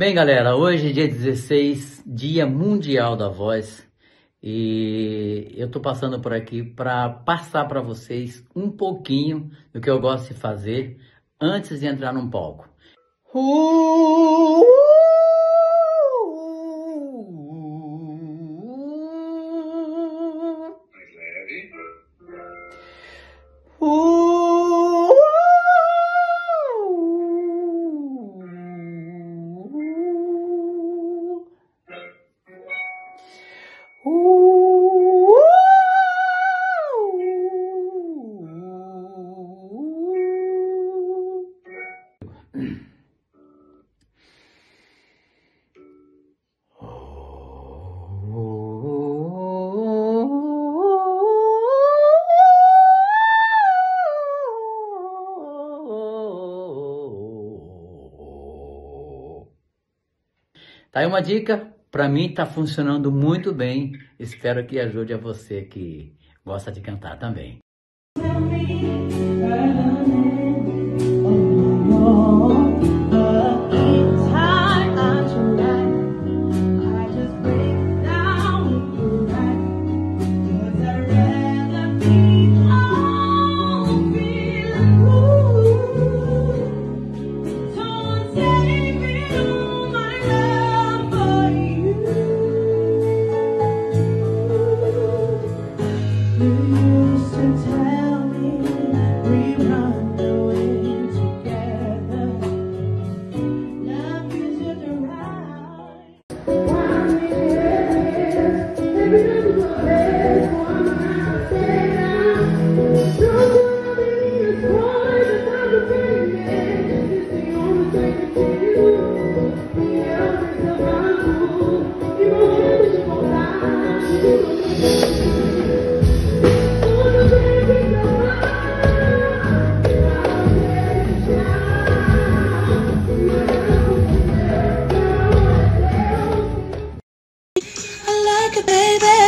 Bem, galera, hoje é dia 16, Dia Mundial da Voz, e eu tô passando por aqui para passar para vocês um pouquinho do que eu gosto de fazer antes de entrar num palco. Mais leve. Tá aí uma dica, para mim tá funcionando muito bem. Espero que ajude a você que gosta de cantar também. Baby